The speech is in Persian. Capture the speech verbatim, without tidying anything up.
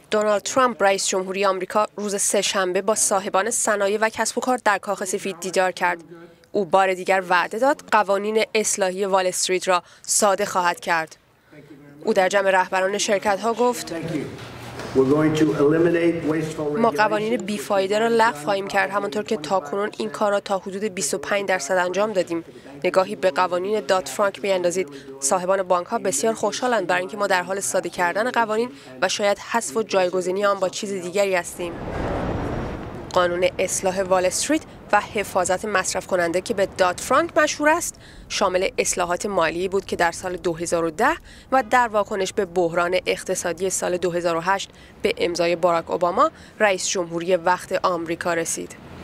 دونالد ترامپ رئیس جمهوری آمریکا روز سه‌شنبه با صاحبان صنایع و کسب و کار در کاخ سفید دیدار کرد. او بار دیگر وعده داد قوانین اصلاحی وال استریت را ساده خواهد کرد. او در جمع رهبران شرکت‌ها گفت: ما قوانین بیفایده را لغو خواهیم کرد، همانطور که تاکنون این کار را تا حدود بیست و پنج درصد انجام دادیم. نگاهی به قوانین داد فرانک بیاندازید. صاحبان بانک‌ها بسیار خوشحالند برای اینکه ما در حال ساده کردن قوانین و شاید حذف و جایگزینی آن با چیز دیگری هستیم. قانون اصلاح وال استریت و حفاظت مصرف کننده که به داد فرانک مشهور است، شامل اصلاحات مالی بود که در سال دو هزار و ده و در واکنش به بحران اقتصادی سال دو هزار و هشت به امضای باراک اوباما رئیس جمهوری وقت آمریکا رسید.